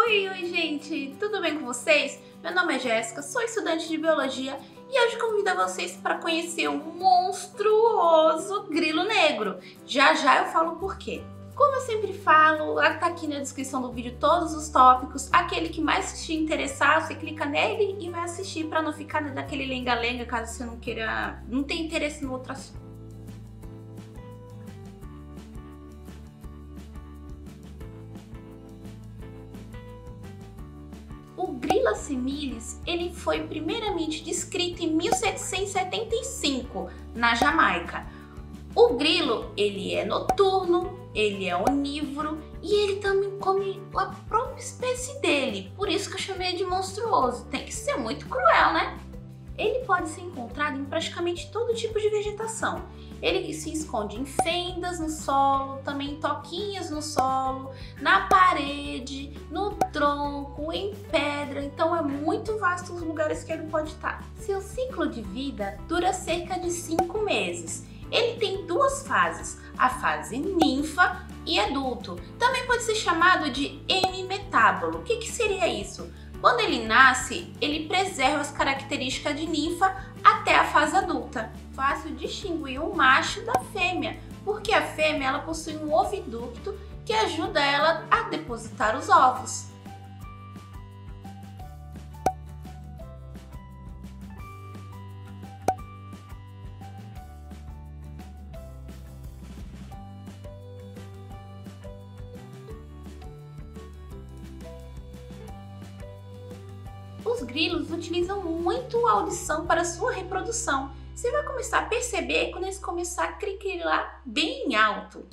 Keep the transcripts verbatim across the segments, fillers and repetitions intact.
Oi, oi gente, tudo bem com vocês? Meu nome é Jéssica, sou estudante de biologia e hoje convido vocês para conhecer o monstruoso grilo negro. Já já eu falo o porquê. Como eu sempre falo, tá aqui na descrição do vídeo todos os tópicos. Aquele que mais te interessar, você clica nele e vai assistir para não ficar daquele lenga-lenga caso você não queira, não tenha interesse no outro assunto. O grilo similis, ele foi primeiramente descrito em mil setecentos e setenta e cinco na Jamaica. O grilo, ele é noturno, ele é onívoro e ele também come a própria espécie dele. Por isso que eu chamei de monstruoso. Tem que ser muito cruel, né? Ele pode ser encontrado em praticamente todo tipo de vegetação. Ele se esconde em fendas no solo, também em toquinhas no solo, na parede, no tronco, em pedra. Então é muito vasto os lugares que ele pode estar. Seu ciclo de vida dura cerca de cinco meses. Ele tem duas fases, a fase ninfa e adulto. Também pode ser chamado de hemimetábolo. O que, que seria isso? Quando ele nasce, ele preserva as características de ninfa até a fase adulta. Fácil distinguir o macho da fêmea, porque a fêmea ela possui um oviducto que ajuda ela a depositar os ovos. Os grilos utilizam muito a audição para sua reprodução. Você vai começar a perceber quando eles começarem a criquilar bem alto.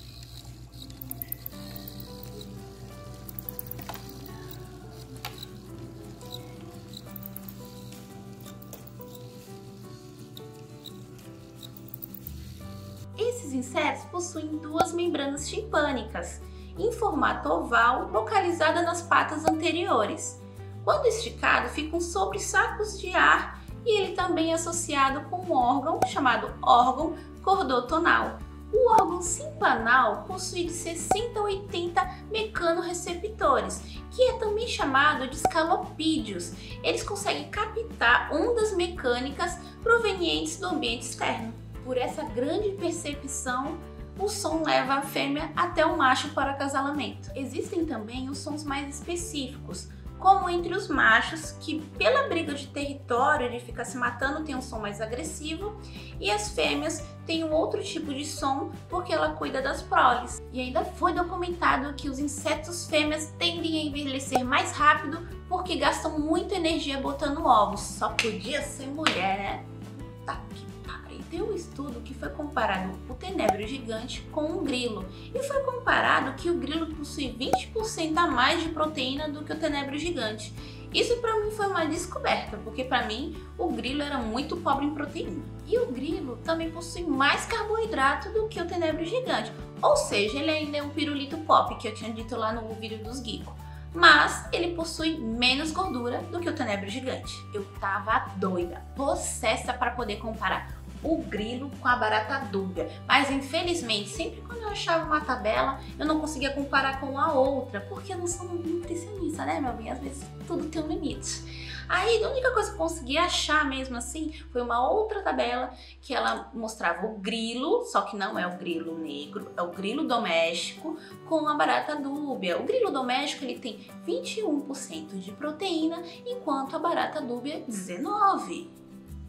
Esses insetos possuem duas membranas timpânicas, em formato oval, localizada nas patas anteriores. Quando esticado, ficam sobre sacos de ar e ele também é associado com um órgão chamado órgão cordotonal. O órgão simpanal possui de sessenta a oitenta mecanorreceptores, que é também chamado de escalopídeos. Eles conseguem captar ondas mecânicas provenientes do ambiente externo. Por essa grande percepção, o som leva a fêmea até o macho para acasalamento. Existem também os sons mais específicos, como entre os machos, que pela briga de território, de ficar se matando, tem um som mais agressivo, e as fêmeas têm um outro tipo de som, porque ela cuida das proles. E ainda foi documentado que os insetos fêmeas tendem a envelhecer mais rápido, porque gastam muita energia botando ovos. Só podia ser mulher, né? Tá que pariu. Tem um estudo que foi comparado o tenebro gigante com um grilo, e foi comparado que o grilo possui vinte por cento a mais de proteína do que o tenebro gigante. Isso para mim foi uma descoberta, porque para mim o grilo era muito pobre em proteína. E o grilo também possui mais carboidrato do que o tenebro gigante, ou seja, ele ainda é um pirulito pop, que eu tinha dito lá no vídeo dos geekos. Mas ele possui menos gordura do que o tenebro gigante. Eu tava doida, possessa para poder comparar o grilo com a barata dúbia, mas infelizmente sempre quando eu achava uma tabela eu não conseguia comparar com a outra, porque eu não sou nutricionista, né meu bem? Às vezes tudo tem um limite. Aí a única coisa que eu consegui achar mesmo assim foi uma outra tabela que ela mostrava o grilo, só que não é o grilo negro, é o grilo doméstico com a barata dúbia. O grilo doméstico ele tem vinte e um por cento de proteína, enquanto a barata dúbia dezenove por cento.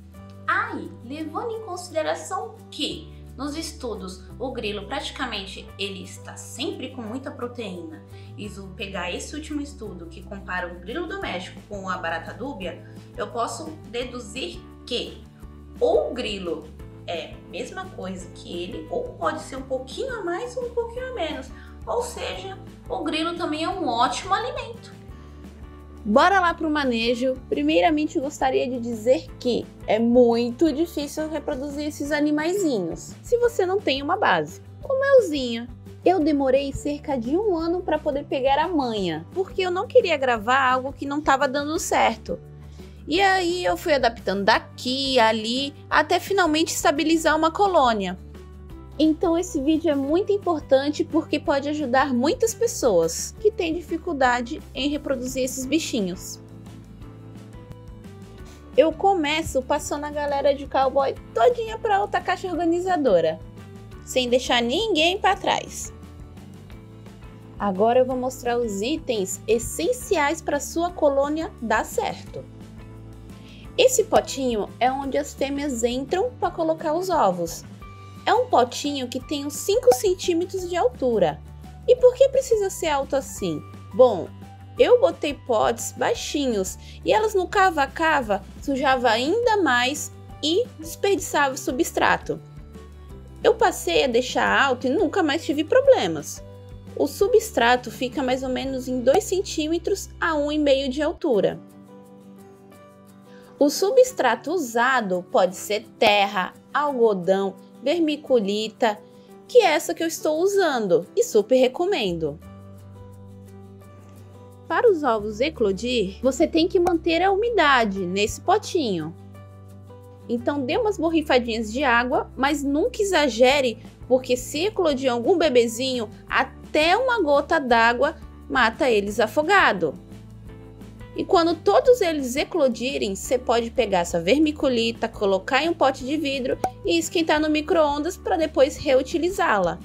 Aí, levando em consideração que nos estudos o grilo praticamente ele está sempre com muita proteína, e se eu pegar esse último estudo que compara o grilo doméstico com a barata dúbia, eu posso deduzir que ou o grilo é a mesma coisa que ele, ou pode ser um pouquinho a mais ou um pouquinho a menos, ou seja, o grilo também é um ótimo alimento. Bora lá para o manejo. Primeiramente, eu gostaria de dizer que é muito difícil reproduzir esses animaizinhos se você não tem uma base. O meuzinho, eu demorei cerca de um ano para poder pegar a manha, porque eu não queria gravar algo que não estava dando certo. E aí eu fui adaptando daqui, ali, até finalmente estabilizar uma colônia. Então esse vídeo é muito importante porque pode ajudar muitas pessoas que têm dificuldade em reproduzir esses bichinhos. Eu começo passando a galera de cowboy todinha para outra caixa organizadora, sem deixar ninguém para trás. Agora eu vou mostrar os itens essenciais para sua colônia dar certo. Esse potinho é onde as fêmeas entram para colocar os ovos. É um potinho que tem uns cinco centímetros de altura. E por que precisa ser alto assim? Bom, eu botei potes baixinhos e elas no cava-cava sujava ainda mais e desperdiçava o substrato. Eu passei a deixar alto e nunca mais tive problemas. O substrato fica mais ou menos em dois centímetros a um vírgula cinco de altura. O substrato usado pode ser terra, algodão, vermiculita, que é essa que eu estou usando e super recomendo. Para os ovos eclodir, você tem que manter a umidade nesse potinho. Então dê umas borrifadinhas de água, mas nunca exagere, porque se eclodir algum bebezinho, até uma gota d'água mata eles afogado. E quando todos eles eclodirem, você pode pegar essa vermiculita, colocar em um pote de vidro e esquentar no micro-ondas para depois reutilizá-la.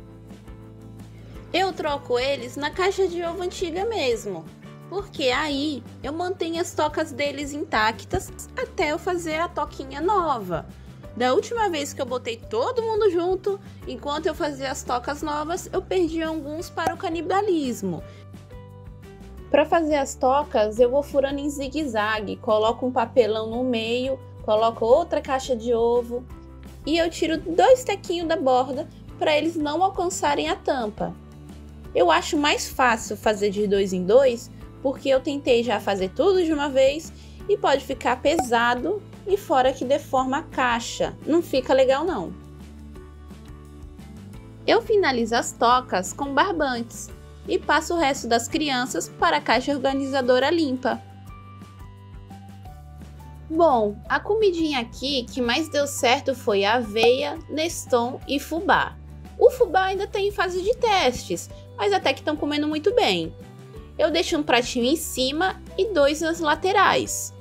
Eu troco eles na caixa de ovo antiga mesmo, porque aí eu mantenho as tocas deles intactas até eu fazer a toquinha nova. Da última vez que eu botei todo mundo junto, enquanto eu fazia as tocas novas, eu perdi alguns para o canibalismo. Para fazer as tocas, eu vou furando em zigue-zague, coloco um papelão no meio, coloco outra caixa de ovo e eu tiro dois tequinhos da borda para eles não alcançarem a tampa. Eu acho mais fácil fazer de dois em dois, porque eu tentei já fazer tudo de uma vez e pode ficar pesado e fora que deforma a caixa, não fica legal não. Eu finalizo as tocas com barbantes e passo o resto das crianças para a caixa organizadora limpa. Bom, a comidinha aqui que mais deu certo foi aveia, Neston e fubá. O fubá ainda está em fase de testes, mas até que estão comendo muito bem. Eu deixo um pratinho em cima e dois nas laterais.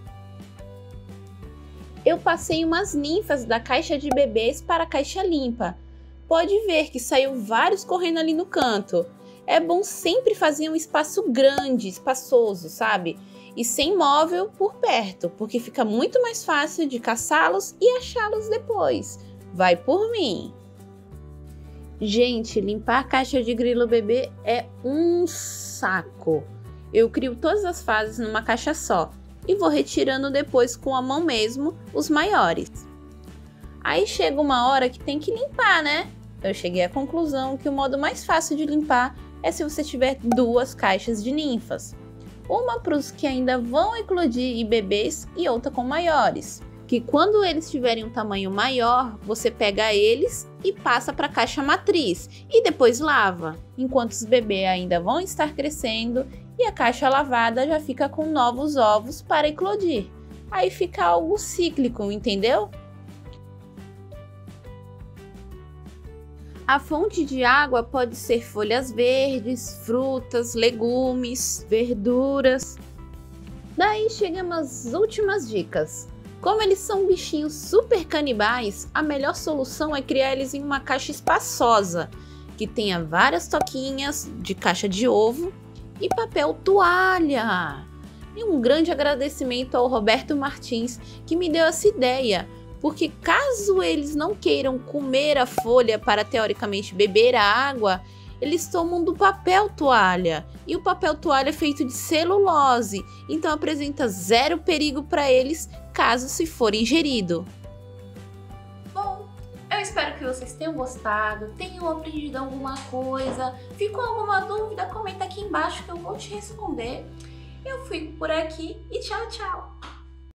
Eu passei umas ninfas da caixa de bebês para a caixa limpa. Pode ver que saiu vários correndo ali no canto. É bom sempre fazer um espaço grande, espaçoso, sabe? E sem móvel por perto, porque fica muito mais fácil de caçá-los e achá-los depois. Vai por mim! Gente, limpar a caixa de grilo bebê é um saco. Eu crio todas as fases numa caixa só e vou retirando depois com a mão mesmo os maiores. Aí chega uma hora que tem que limpar, né? Eu cheguei à conclusão que o modo mais fácil de limpar é se você tiver duas caixas de ninfas. Uma para os que ainda vão eclodir e bebês e outra com maiores. Que quando eles tiverem um tamanho maior, você pega eles e passa para a caixa matriz e depois lava, enquanto os bebês ainda vão estar crescendo e a caixa lavada já fica com novos ovos para eclodir. Aí fica algo cíclico, entendeu? A fonte de água pode ser folhas verdes, frutas, legumes, verduras. Daí chegamos às últimas dicas. Como eles são bichinhos super canibais, a melhor solução é criar eles em uma caixa espaçosa, que tenha várias toquinhas de caixa de ovo e papel toalha. E um grande agradecimento ao Roberto Martins, que me deu essa ideia, porque caso eles não queiram comer a folha para teoricamente beber a água, eles tomam do papel toalha. E o papel toalha é feito de celulose, então apresenta zero perigo para eles caso se for ingerido. Bom, eu espero que vocês tenham gostado, tenham aprendido alguma coisa. Ficou alguma dúvida? Comenta aqui embaixo que eu vou te responder. Eu fico por aqui e tchau, tchau!